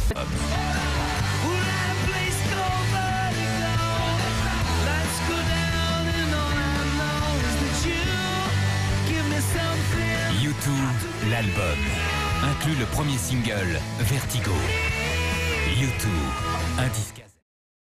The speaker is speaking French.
U2, l'album, inclut le premier single, Vertigo. U2, un disque.